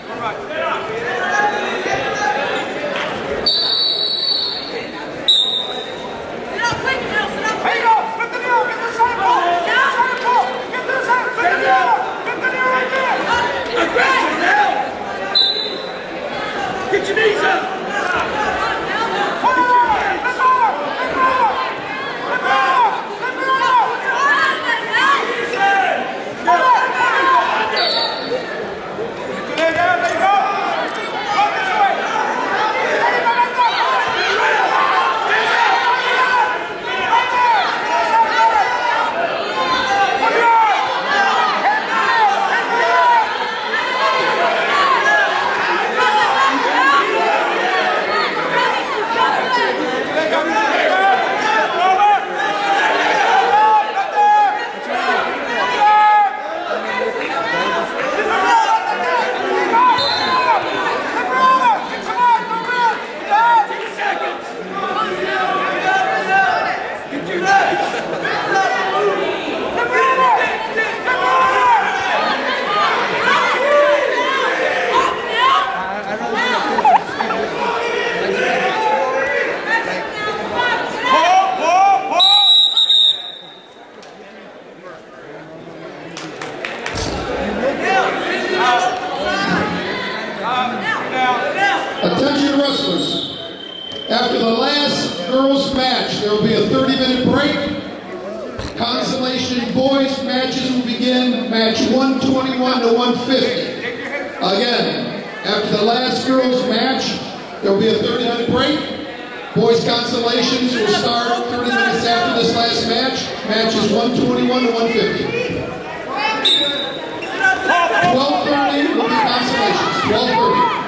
Get your knees up! Attention wrestlers, after the last girls match, there will be a 30-minute break. Consolation boys matches will begin match 121 to 150. Again, after the last girls match, there will be a 30-minute break. Boys consolations will start 30 minutes after this last match. Matches 121 to 150. 12:30 will be consolations. 12:30.